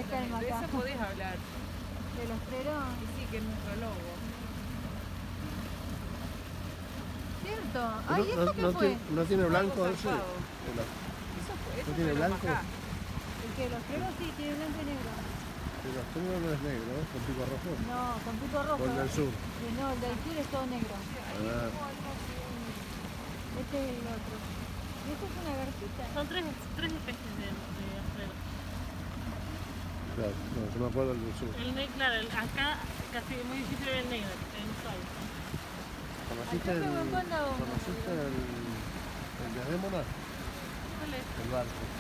calma De acá. eso podés hablar. ¿Del ostrero? Y sí, que es nuestro logo. Cierto. Ay, ¿esto qué fue? ¿No tiene blanco Algo ese? zarpado. Eso ¿No tiene blanco? acá. ¿El que el ostrero sí tiene blanco y negro? El ostrero no es negro, ¿no? Con pico rojo. No, con pico rojo. O el del sur. No, el del sur es todo negro. Ah, Este es el otro. Y esto es una garcita. Son tres especies de ostrero. claro, no, yo me acuerdo del sur. Claro, acá casi es muy difícil ver el negro, en sol. ¿Conociste Acá me manda uno. el diadémona? ¿Cuál es? El barco.